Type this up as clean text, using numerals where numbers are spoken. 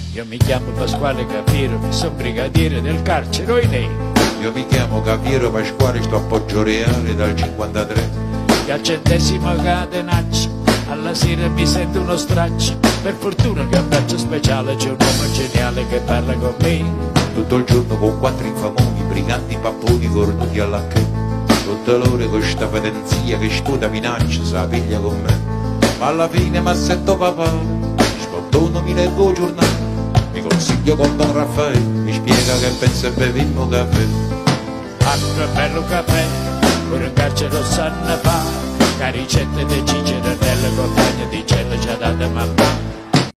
Io mi chiamo Pasquale Capiero, sono brigadiere del carcere Oinei. Io mi chiamo Capiero Pasquale, sto a Poggio Reale dal 53. E al 100° catenaccio, alla sera mi sento uno straccio. Per fortuna che un braccio speciale c'è un uomo geniale che parla con me. Tutto il giorno con 4 infamoni, briganti papponi cornuti alla che. Tutte l'ore con sta fedenzia che studa minaccia, sa piglia con me. Ma alla fine m'assetto papà, spontono mi leggo il giornale. Mi consiglio con Don Raffaele, mi spiega che pensa e bevimmo caffè. Altro bello caffè, pure in carcere lo sanno fare. Che ricette di Cicero nelle compagne di cielo ci ha dato mamma.